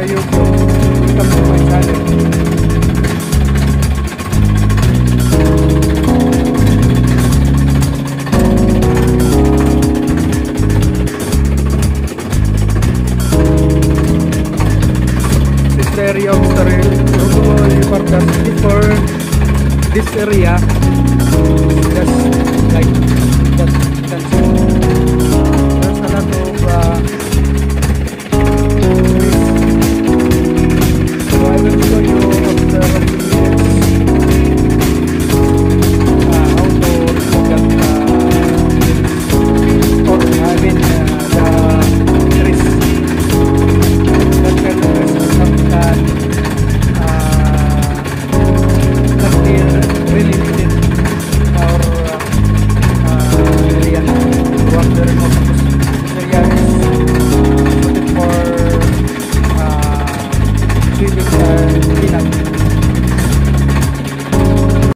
sa YouTube, welcome to my channel. This is the area of Staril, before this area, just like that, there's a lot of so I will show you after a few minutes how to remove that the trees that can really needed our area to have the remote because area is suited for living peanut.